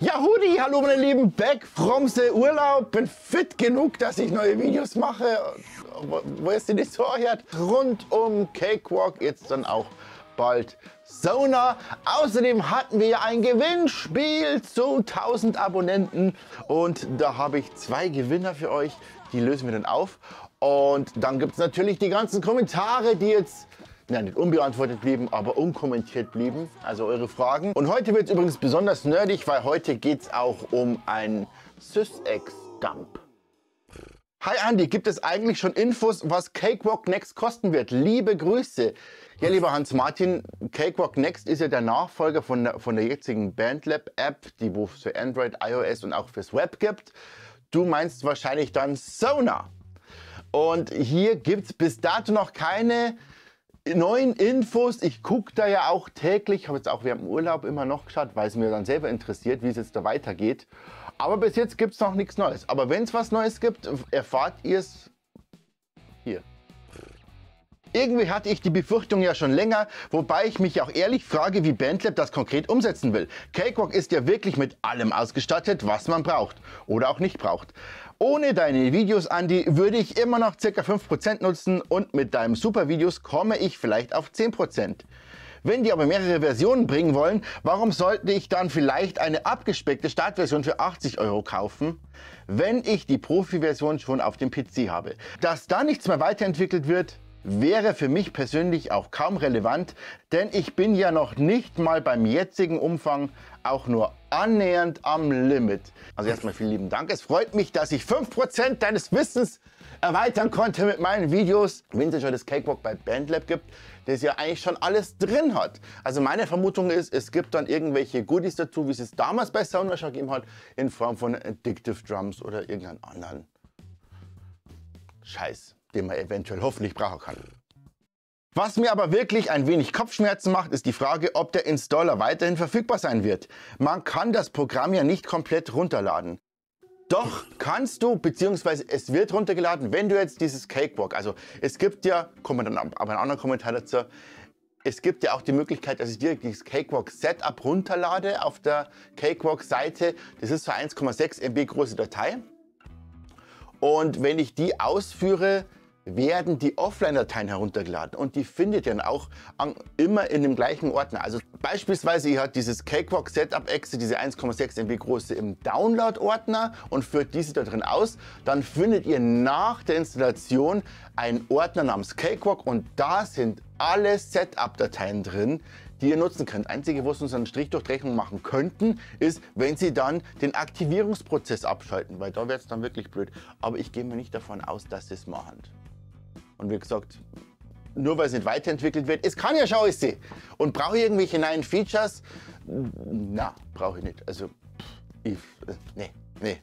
Ja, Hudi, hallo meine Lieben, back from the Urlaub. Bin fit genug, dass ich neue Videos mache. Wo ist denn die Sorge? Rund um Cakewalk, jetzt dann auch bald Sona. Außerdem hatten wir ja ein Gewinnspiel zu 1000 Abonnenten. Und da habe ich 2 Gewinner für euch. Die lösen wir dann auf. Und dann gibt es natürlich die ganzen Kommentare, die jetzt nicht unbeantwortet blieben, aber unkommentiert blieben, also eure Fragen. Und heute wird es übrigens besonders nerdig, weil heute geht es auch um ein SysEx-Dump. Hi Andi, gibt es eigentlich schon Infos, was Cakewalk Next kosten wird? Liebe Grüße. Ja, lieber Hans-Martin, Cakewalk Next ist ja der Nachfolger von der jetzigen BandLab-App, die es für Android, iOS und auch fürs Web gibt. Du meinst wahrscheinlich dann Sona. Und hier gibt es bis dato noch keine neuen Infos. Ich gucke da ja auch täglich, habe jetzt auch während dem Urlaub immer noch geschaut, weil es mir dann selber interessiert, wie es jetzt da weitergeht. Aber bis jetzt gibt es noch nichts Neues. Aber wenn es was Neues gibt, erfahrt ihr es hier. Irgendwie hatte ich die Befürchtung ja schon länger, wobei ich mich auch ehrlich frage, wie BandLab das konkret umsetzen will. Cakewalk ist ja wirklich mit allem ausgestattet, was man braucht oder auch nicht braucht. Ohne deine Videos, Andi, würde ich immer noch ca. 5% nutzen und mit deinen Super-Videos komme ich vielleicht auf 10%. Wenn die aber mehrere Versionen bringen wollen, warum sollte ich dann vielleicht eine abgespeckte Startversion für 80 € kaufen, wenn ich die Profi-Version schon auf dem PC habe? Dass da nichts mehr weiterentwickelt wird, wäre für mich persönlich auch kaum relevant, denn ich bin ja noch nicht mal beim jetzigen Umfang auch nur annähernd am Limit. Also erstmal vielen lieben Dank. Es freut mich, dass ich 5% deines Wissens erweitern konnte mit meinen Videos. Wenn es schon das Cakewalk bei BandLab gibt, das ja eigentlich schon alles drin hat. Also meine Vermutung ist, es gibt dann irgendwelche Goodies dazu, wie es damals bei Sona schon gegeben hat, in Form von Addictive Drums oder irgendeinen anderen Scheiß, den man eventuell hoffentlich brauchen kann. Was mir aber wirklich ein wenig Kopfschmerzen macht, ist die Frage, ob der Installer weiterhin verfügbar sein wird. Man kann das Programm ja nicht komplett runterladen. Doch kannst du, beziehungsweise es wird runtergeladen, wenn du jetzt dieses Cakewalk, also es gibt ja, kommt man dann aber einen anderen Kommentar dazu, es gibt ja auch die Möglichkeit, dass ich direkt dieses Cakewalk Setup runterlade auf der Cakewalk Seite. Das ist so 1,6 MB große Datei. Und wenn ich die ausführe, werden die Offline-Dateien heruntergeladen und die findet ihr dann auch immer in dem gleichen Ordner. Also beispielsweise ihr habt dieses Cakewalk Setup-Exe, diese 1,6 MB große im Download-Ordner und führt diese da drin aus. Dann findet ihr nach der Installation einen Ordner namens Cakewalk und da sind alle Setup-Dateien drin, die ihr nutzen könnt. Einzige, wo sie uns einen Strich durch die Rechnung machen könnten, ist, wenn sie dann den Aktivierungsprozess abschalten, weil da wird es dann wirklich blöd. Aber ich gehe mir nicht davon aus, dass sie es machen. Und wie gesagt, nur weil es nicht weiterentwickelt wird, es kann ja schon alles sehen. Und brauche ich irgendwelche neuen Features? Na, brauche ich nicht. Also, nee.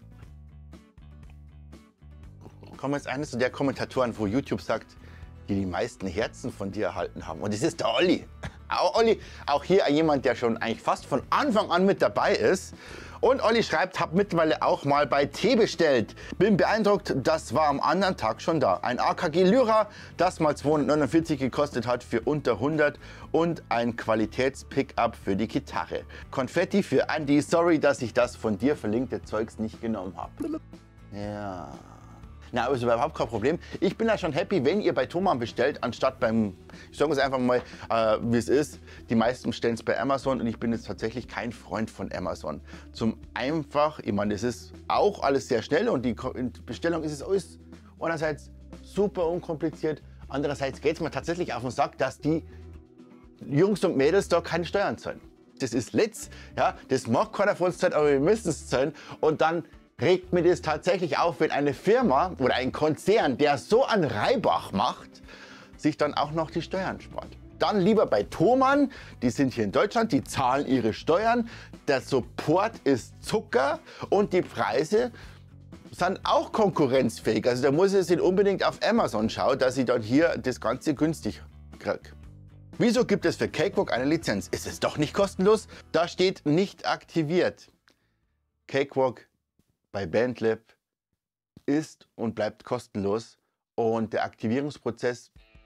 Kommen jetzt eines zu der Kommentatoren, wo YouTube sagt, die meisten Herzen von dir erhalten haben. Und das ist der Olli. Olli, auch hier jemand, der schon eigentlich fast von Anfang an mit dabei ist. Und Olli schreibt, hab mittlerweile auch mal bei T bestellt. Bin beeindruckt, das war am anderen Tag schon da. Ein AKG Lyra, das mal 249 gekostet hat für unter 100 und ein Qualitäts-Pickup für die Gitarre. Konfetti für Andy, sorry, dass ich das von dir verlinkte Zeugs nicht genommen habe. Ja. Na, aber ist überhaupt kein Problem. Ich bin ja schon happy, wenn ihr bei Thomann bestellt, anstatt beim, ich sage es einfach mal, wie es ist. Die meisten bestellen es bei Amazon und ich bin jetzt tatsächlich kein Freund von Amazon. Zum einfach, ich meine, das ist auch alles sehr schnell und die Bestellung ist es alles einerseits super unkompliziert, andererseits geht es mir tatsächlich auf den Sack, dass die Jungs und Mädels da keine Steuern zahlen. Das ist letzt, ja, das mag keiner von uns zahlen, aber wir müssen es zahlen und dann regt mir das tatsächlich auf, wenn eine Firma oder ein Konzern, der so einen Reibach macht, sich dann auch noch die Steuern spart. Dann lieber bei Thomann, die sind hier in Deutschland, die zahlen ihre Steuern, der Support ist Zucker und die Preise sind auch konkurrenzfähig. Also da muss ich nicht unbedingt auf Amazon schauen, dass ich dann hier das Ganze günstig kriege. Wieso gibt es für Cakewalk eine Lizenz? Ist es doch nicht kostenlos? Da steht nicht aktiviert. Cakewalk bei BandLab ist und bleibt kostenlos und der Aktivierungsprozess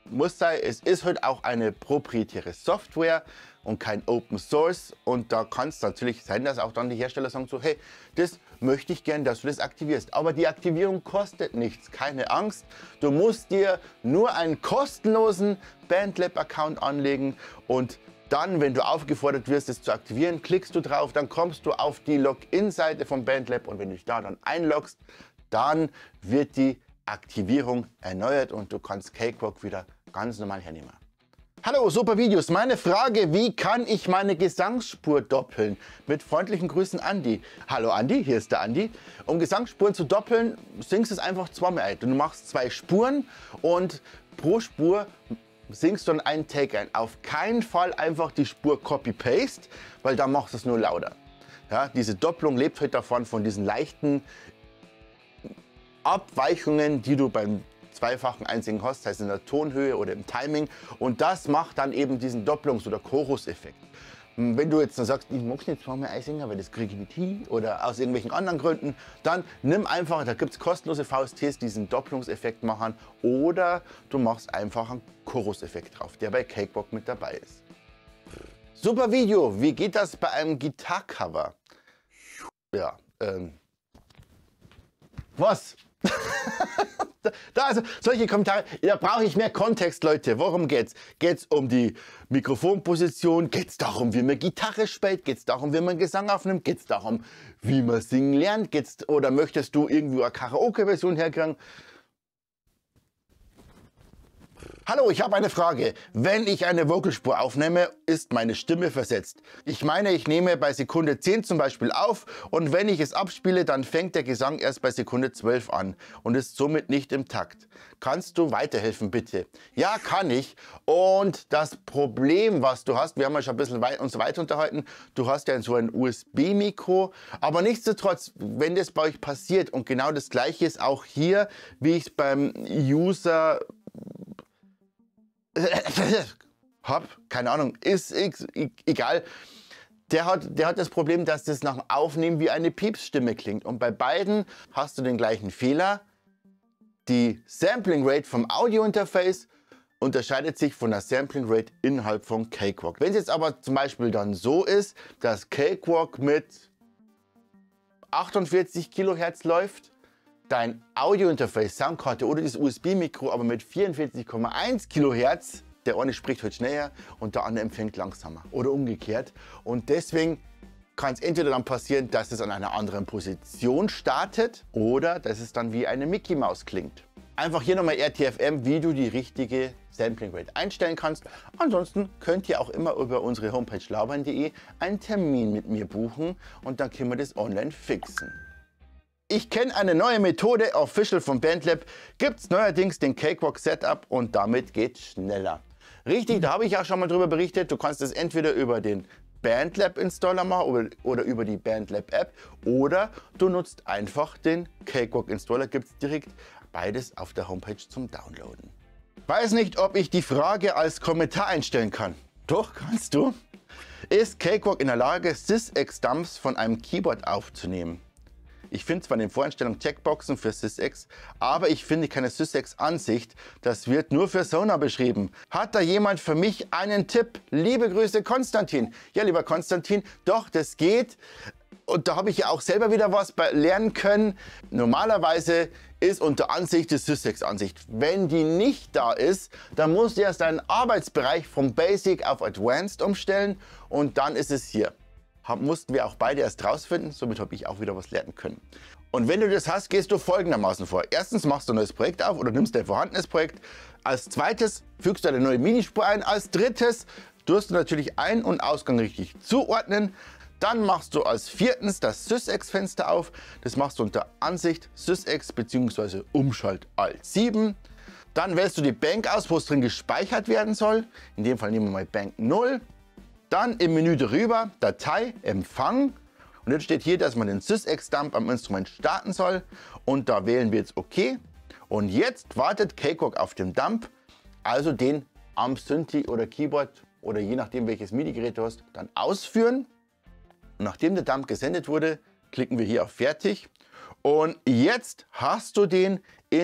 muss sein, es ist halt auch eine proprietäre Software und kein Open Source. Und da kann es natürlich sein, dass auch dann die Hersteller sagen so, hey, das möchte ich gern, dass du das aktivierst. Aber die Aktivierung kostet nichts, keine Angst. Du musst dir nur einen kostenlosen BandLab-Account anlegen und dann, wenn du aufgefordert wirst, es zu aktivieren, klickst du drauf, dann kommst du auf die Login-Seite von BandLab und wenn du dich da dann einloggst, dann wird die Aktivierung erneuert und du kannst Cakewalk wieder ganz normal hernehmen. Hallo, super Videos. Meine Frage, wie kann ich meine Gesangsspur doppeln? Mit freundlichen Grüßen, Andi. Hallo Andi, hier ist der Andi. Um Gesangsspuren zu doppeln, singst du es einfach zweimal ein. Du machst 2 Spuren und pro Spur singst du dann einen Take ein. Auf keinen Fall einfach die Spur Copy-Paste, weil dann machst du es nur lauter. Ja, diese Doppelung lebt halt davon, von diesen leichten Abweichungen, die du beim zweifachen Einsingen hast, das heißt in der Tonhöhe oder im Timing. Und das macht dann eben diesen Doppelungs- oder Chorus-Effekt. Wenn du jetzt dann sagst, ich mag nicht zweimal einsingen, weil das kriege ich nicht hin oder aus irgendwelchen anderen Gründen, dann nimm einfach, da gibt es kostenlose VSTs, die diesen Doppelungseffekt machen, oder du machst einfach einen Chorus-Effekt drauf, der bei Cakewalk mit dabei ist. Super Video, wie geht das bei einem Gitarcover? Ja, was? Also solche Kommentare, da brauche ich mehr Kontext, Leute. Worum geht's? Geht's um die Mikrofonposition? Geht's darum, wie man Gitarre spielt? Geht's darum, wie man Gesang aufnimmt? Geht's darum, wie man singen lernt? Oder möchtest du irgendwo eine Karaoke-Version herkriegen? Hallo, ich habe eine Frage. Wenn ich eine Vocalspur aufnehme, ist meine Stimme versetzt. Ich meine, ich nehme bei Sekunde 10 zum Beispiel auf und wenn ich es abspiele, dann fängt der Gesang erst bei Sekunde 12 an und ist somit nicht im Takt. Kannst du weiterhelfen, bitte? Ja, kann ich. Und das Problem, was du hast, wir haben ja schon ein bisschen uns weiter unterhalten, du hast ja so ein USB-Mikro, aber nichtsdestotrotz, wenn das bei euch passiert und genau das gleiche ist auch hier, wie ich es beim User keine Ahnung, ist egal. Der hat das Problem, dass das nach dem Aufnehmen wie eine Piepsstimme klingt. Und bei beiden hast du den gleichen Fehler. Die Sampling Rate vom Audio-Interface unterscheidet sich von der Sampling Rate innerhalb von Cakewalk. Wenn es jetzt aber zum Beispiel dann so ist, dass Cakewalk mit 48 Kilohertz läuft, dein Audio-Interface, Soundkarte oder das USB-Mikro aber mit 44,1 Kilohertz, der eine spricht halt schneller und der andere empfängt langsamer oder umgekehrt. Und deswegen kann es entweder dann passieren, dass es an einer anderen Position startet oder dass es dann wie eine Mickey Maus klingt. Einfach hier nochmal RTFM, wie du die richtige Sampling Rate einstellen kannst. Ansonsten könnt ihr auch immer über unsere Homepage laubern.de einen Termin mit mir buchen und dann können wir das online fixen. Ich kenne eine neue Methode, official von BandLab, gibt es neuerdings den Cakewalk Setup und damit geht es schneller. Richtig, da habe ich auch schon mal drüber berichtet, du kannst es entweder über den BandLab Installer machen oder über die BandLab App oder du nutzt einfach den Cakewalk Installer, gibt es direkt beides auf der Homepage zum Downloaden. Weiß nicht, ob ich die Frage als Kommentar einstellen kann. Doch, kannst du. Ist Cakewalk in der Lage, SysX-Dumps von einem Keyboard aufzunehmen? Ich finde zwar in den Voreinstellungen Checkboxen für SysX, aber ich finde keine SysX-Ansicht. Das wird nur für Sonar beschrieben. Hat da jemand für mich einen Tipp? Liebe Grüße, Konstantin. Ja, lieber Konstantin, doch, das geht. Und da habe ich ja auch selber wieder was lernen können. Normalerweise ist unter Ansicht die SysX-Ansicht. Wenn die nicht da ist, dann musst du erst deinen Arbeitsbereich vom Basic auf Advanced umstellen und dann ist es hier. Mussten wir auch beide erst rausfinden, somit habe ich auch wieder was lernen können. Und wenn du das hast, gehst du folgendermaßen vor. Erstens machst du ein neues Projekt auf oder nimmst dein vorhandenes Projekt. Als zweites fügst du eine neue Minispur ein. Als drittes tust du natürlich Ein- und Ausgang richtig zuordnen. Dann machst du als viertens das SysX-Fenster auf. Das machst du unter Ansicht SysX bzw. Umschalt Alt 7. Dann wählst du die Bank aus, wo es drin gespeichert werden soll. In dem Fall nehmen wir mal Bank 0. Dann im Menü darüber, Datei, Empfang. Und jetzt steht hier, dass man den SysX-Dump am Instrument starten soll. Und da wählen wir jetzt OK. Und jetzt wartet Cakewalk auf den Dump, also den am Synthi oder Keyboard oder je nachdem welches MIDI-Gerät du hast, dann ausführen. Und nachdem der Dump gesendet wurde, klicken wir hier auf Fertig. Und jetzt hast du den in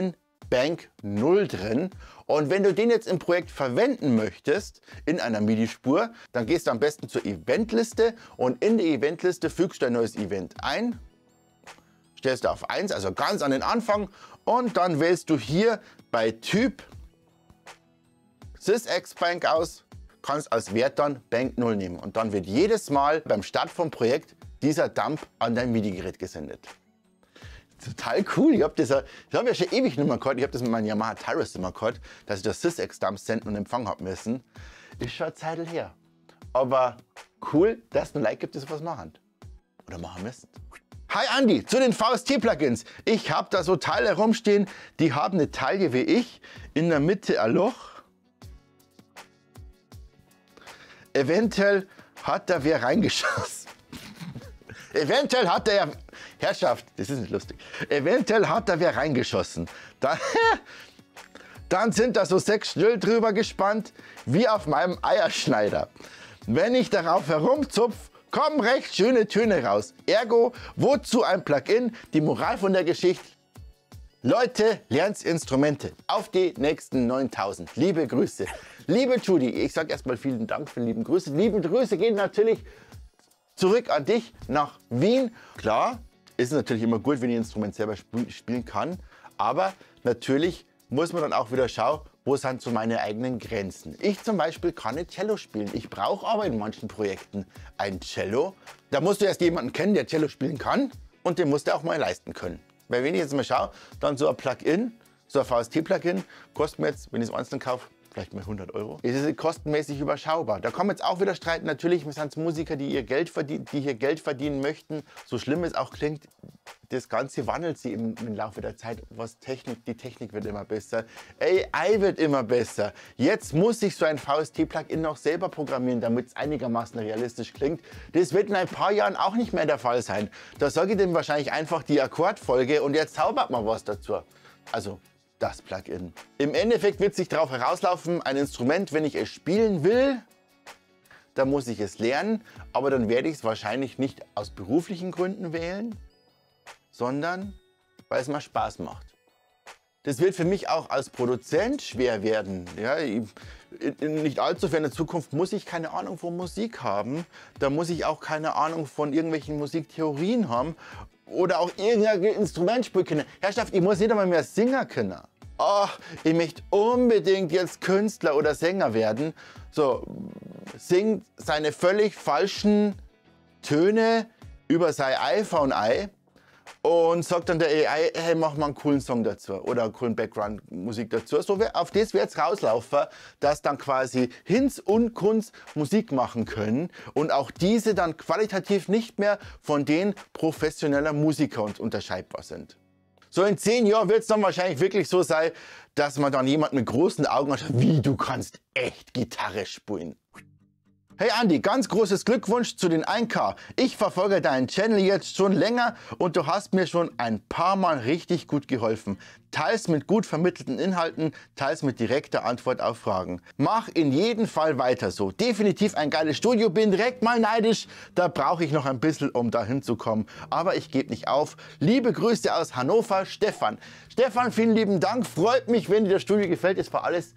Bank 0 drin. Und wenn du den jetzt im Projekt verwenden möchtest, in einer MIDI-Spur, dann gehst du am besten zur Eventliste und in die Eventliste fügst du ein neues Event ein, stellst du auf 1, also ganz an den Anfang, und dann wählst du hier bei Typ SysX Bank aus, kannst als Wert dann Bank 0 nehmen und dann wird jedes Mal beim Start vom Projekt dieser Dump an dein MIDI-Gerät gesendet. Total cool. Ich habe ja schon ewig nicht mehr gehabt. Ich habe das mit meinem Yamaha Tyros immer gehabt, dass ich das SysX-Dump senden und empfangen habe müssen. Ist schon eine Zeit her. Aber cool, dass es ein Like gibt, das was machen. Oder machen müssen. Hi Andi, zu den VST-Plugins. Ich habe da so Teile rumstehen, die haben eine Taille wie ich. In der Mitte ein Loch. Eventuell hat da wer reingeschossen. Eventuell hat er ja... Herrschaft, das ist nicht lustig. Eventuell hat da wer reingeschossen. Dann sind da so 6 Stüll drüber gespannt, wie auf meinem Eierschneider. Wenn ich darauf herumzupf, kommen recht schöne Töne raus. Ergo, wozu ein Plugin? Die Moral von der Geschichte: Leute, lernt Instrumente. Auf die nächsten 9000. Liebe Grüße. Liebe Judy, ich sage erstmal vielen Dank für die lieben Grüße. Liebe Grüße gehen natürlich zurück an dich nach Wien. Klar, ist es natürlich immer gut, wenn ich ein Instrument selber spielen kann. Aber natürlich muss man dann auch wieder schauen, wo sind so meine eigenen Grenzen. Ich zum Beispiel kann nicht Cello spielen. Ich brauche aber in manchen Projekten ein Cello. Da musst du erst jemanden kennen, der Cello spielen kann. Und den musst du auch mal leisten können. Weil wenn ich jetzt mal schaue, dann so ein Plugin, so ein VST-Plugin, kostet mir jetzt, wenn ich es einzeln kaufe, vielleicht mal 100 Euro. Es ist kostenmäßig überschaubar. Da kann man jetzt auch wieder streiten. Natürlich sind es Musiker, die hier Geld verdienen möchten. So schlimm es auch klingt, das Ganze wandelt sich im Laufe der Zeit. Die Technik wird immer besser. AI wird immer besser. Jetzt muss ich so ein VST-Plugin noch selber programmieren, damit es einigermaßen realistisch klingt. Das wird in ein paar Jahren auch nicht mehr der Fall sein. Da sage ich dem wahrscheinlich einfach die Akkordfolge und jetzt zaubert man was dazu. Also das Plugin. Im Endeffekt wird sich darauf herauslaufen, ein Instrument, wenn ich es spielen will, dann muss ich es lernen, aber dann werde ich es wahrscheinlich nicht aus beruflichen Gründen wählen, sondern weil es mir Spaß macht. Das wird für mich auch als Produzent schwer werden. Ja, in nicht allzu ferner Zukunft muss ich keine Ahnung von Musik haben. Da muss ich auch keine Ahnung von irgendwelchen Musiktheorien haben oder auch irgendein Instrument spielen können. Herrschaft, ich muss nicht einmal mehr Singer können. Ach, ich möchte unbedingt jetzt Künstler oder Sänger werden. So, singt seine völlig falschen Töne über sein iPhone ein und sagt dann der AI, hey, mach mal einen coolen Song dazu oder einen coolen Background-Musik dazu. So, auf das wird es rauslaufen, dass dann quasi Hinz und Kunz Musik machen können und auch diese dann qualitativ nicht mehr von den professionellen Musikern unterscheidbar sind. So in 10 Jahren wird es dann wahrscheinlich wirklich so sein, dass man dann jemand mit großen Augen hat, wie du kannst echt Gitarre spielen. Hey Andi, ganz großes Glückwunsch zu den 1K. Ich verfolge deinen Channel jetzt schon länger und du hast mir schon ein paar Mal richtig gut geholfen. Teils mit gut vermittelten Inhalten, teils mit direkter Antwort auf Fragen. Mach in jedem Fall weiter so. Definitiv ein geiles Studio, bin direkt mal neidisch. Da brauche ich noch ein bisschen, um da hinzukommen. Aber ich gebe nicht auf. Liebe Grüße aus Hannover, Stefan. Stefan, vielen lieben Dank. Freut mich, wenn dir das Studio gefällt. Es war alles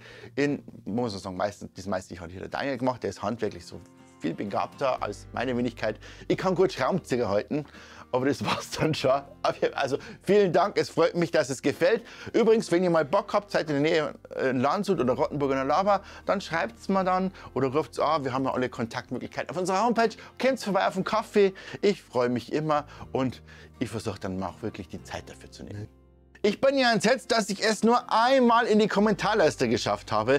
muss ich sagen, das meiste hat hier der Daniel gemacht. Der ist handwerklich so viel begabter als meine Wenigkeit. Ich kann gut Schraubenzieher halten, aber das war's dann schon. Also vielen Dank, es freut mich, dass es gefällt. Übrigens, wenn ihr mal Bock habt, seid in der Nähe in Landshut oder Rottenburg in der Lava, dann schreibt es mir dann oder ruft es an. Wir haben ja alle Kontaktmöglichkeiten auf unserer Homepage. Kommt vorbei auf einen Kaffee. Ich freue mich immer und ich versuche dann auch wirklich die Zeit dafür zu nehmen. Ich bin ja entsetzt, dass ich es nur einmal in die Kommentarleiste geschafft habe.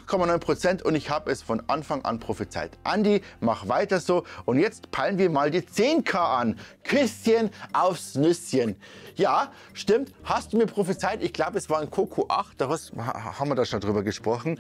8,9% und ich habe es von Anfang an prophezeit. Andi, mach weiter so und jetzt peilen wir mal die 10K an. Küsschen aufs Nüsschen. Ja, stimmt, hast du mir prophezeit. Ich glaube, es war ein Coco 8, da haben wir da schon drüber gesprochen.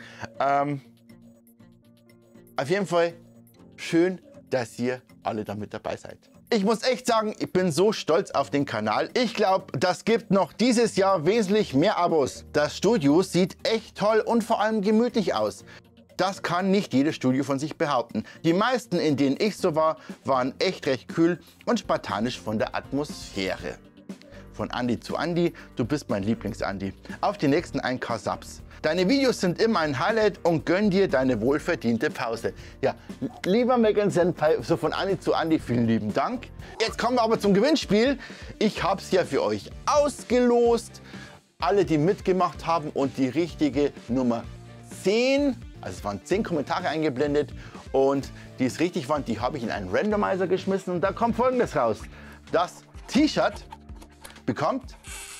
Auf jeden Fall schön, dass ihr alle damit dabei seid. Ich muss echt sagen, ich bin so stolz auf den Kanal. Ich glaube, das gibt noch dieses Jahr wesentlich mehr Abos. Das Studio sieht echt toll und vor allem gemütlich aus. Das kann nicht jedes Studio von sich behaupten. Die meisten, in denen ich so war, waren echt recht kühl und spartanisch von der Atmosphäre. von Andi zu Andi. Du bist mein Lieblings-Andi. Auf die nächsten 1K Subs. Deine Videos sind immer ein Highlight und gönn dir deine wohlverdiente Pause. Ja, lieber Megan Senpai, so von Andi zu Andi, vielen lieben Dank. Jetzt kommen wir aber zum Gewinnspiel. Ich habe es ja für euch ausgelost. Alle, die mitgemacht haben und die richtige Nummer 10, also es waren 10 Kommentare eingeblendet und die es richtig waren, die habe ich in einen Randomizer geschmissen und da kommt Folgendes raus. Das T-Shirt bekommt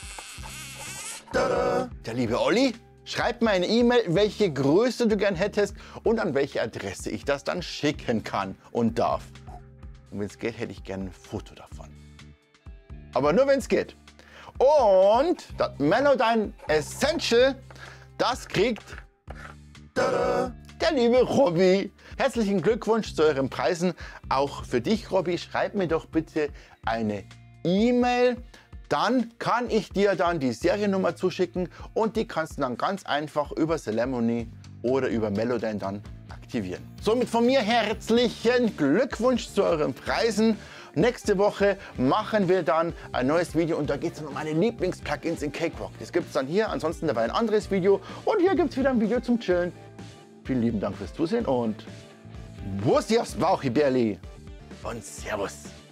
der liebe Olli. Schreib mir eine E-Mail, welche Größe du gern hättest und an welche Adresse ich das dann schicken kann und darf. Und wenn es geht, hätte ich gerne ein Foto davon. Aber nur wenn es geht. Und das Melodyne Essential, das kriegt der liebe Robby. Herzlichen Glückwunsch zu euren Preisen. Auch für dich, Robby. Schreib mir doch bitte eine E-Mail. Dann kann ich dir dann die Seriennummer zuschicken und die kannst du dann ganz einfach über Celemony oder über Melodyne dann aktivieren. Somit von mir herzlichen Glückwunsch zu euren Preisen. Nächste Woche machen wir dann ein neues Video und da geht es um meine Lieblings-Plugins in Cakewalk. Das gibt es dann hier, ansonsten dabei ein anderes Video und hier gibt es wieder ein Video zum Chillen. Vielen lieben Dank fürs Zusehen und Bussi aufs Bauchibärli und Servus.